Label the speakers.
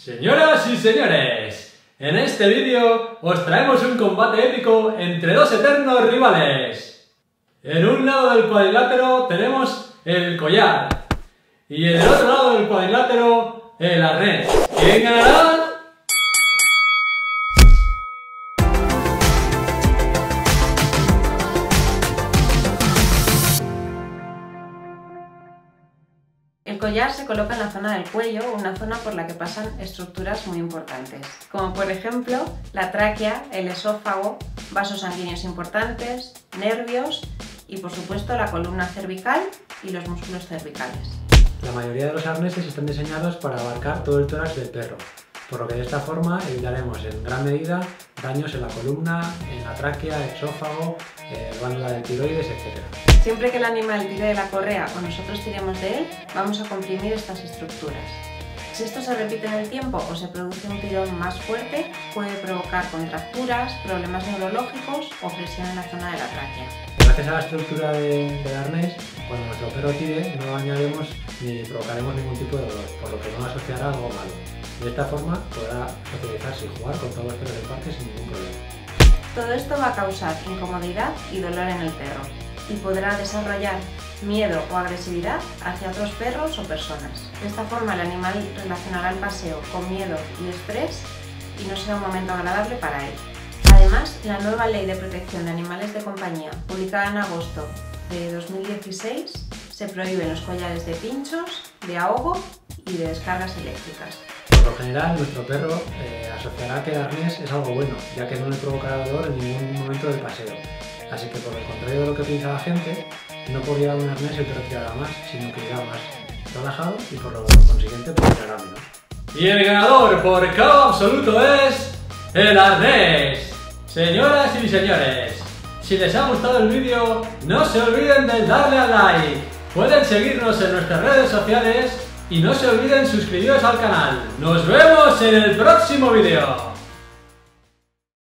Speaker 1: Señoras y señores, en este vídeo os traemos un combate épico entre dos eternos rivales. En un lado del cuadrilátero tenemos el collar y en el otro lado del cuadrilátero el arnés. ¿Quién ganará?
Speaker 2: El collar se coloca en la zona del cuello, una zona por la que pasan estructuras muy importantes, como por ejemplo la tráquea, el esófago, vasos sanguíneos importantes, nervios y por supuesto la columna cervical y los músculos cervicales.
Speaker 3: La mayoría de los arneses están diseñados para abarcar todo el tórax del perro, por lo que de esta forma evitaremos en gran medida daños en la columna, en la tráquea, esófago, glándula del tiroides, etc.
Speaker 2: Siempre que el animal tire de la correa o nosotros tiremos de él, vamos a comprimir estas estructuras. Si esto se repite en el tiempo o se produce un tirón más fuerte, puede provocar contracturas, problemas neurológicos o presión en la zona de la tráquea.
Speaker 3: Gracias a la estructura del arnés, cuando nuestro perro tire no dañaremos ni provocaremos ningún tipo de dolor, por lo que no asociará algo malo. De esta forma podrá socializarse y jugar con todos los perros del parque sin ningún problema.
Speaker 2: Todo esto va a causar incomodidad y dolor en el perro y podrá desarrollar miedo o agresividad hacia otros perros o personas. De esta forma el animal relacionará el paseo con miedo y estrés y no será un momento agradable para él. Además, la nueva Ley de Protección de Animales de Compañía, publicada en agosto de 2016, se prohíben los collares de pinchos, de ahogo y de descargas eléctricas.
Speaker 3: Por lo general, nuestro perro asociará que el arnés es algo bueno, ya que no le provocará dolor en ningún momento del paseo. Así que, por el contrario de lo que piensa la gente, no por llevar un arnés el perro tirará más, sino que irá más relajado y por lo consiguiente pues tirará menos.
Speaker 1: Y el ganador por KO absoluto es el arnés. Señoras y señores, si les ha gustado el vídeo, no se olviden de darle al like. Pueden seguirnos en nuestras redes sociales y no se olviden suscribiros al canal. ¡Nos vemos en el próximo vídeo!